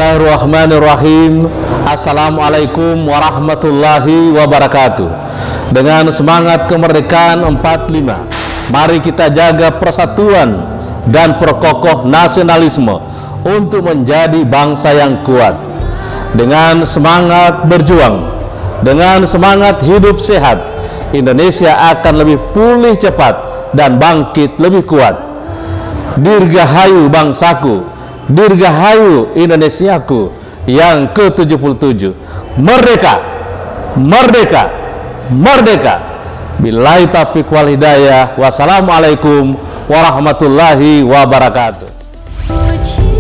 Bismillahirrahmanirrahim. Assalamualaikum warahmatullahi wabarakatuh. Dengan semangat kemerdekaan 45, mari kita jaga persatuan dan perkokoh nasionalisme untuk menjadi bangsa yang kuat. Dengan semangat berjuang, dengan semangat hidup sehat, Indonesia akan lebih pulih cepat dan bangkit lebih kuat. Dirgahayu bangsaku, dirgahayu Indonesiaku yang ke-77. Merdeka, merdeka, merdeka. Billahi taufiq wal hidayah. Wassalamualaikum warahmatullahi wabarakatuh.